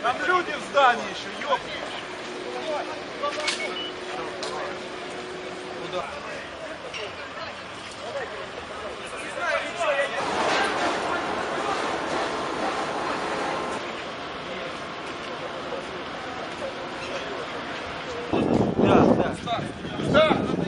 Там люди в здании еще, ёпта. Куда? Да.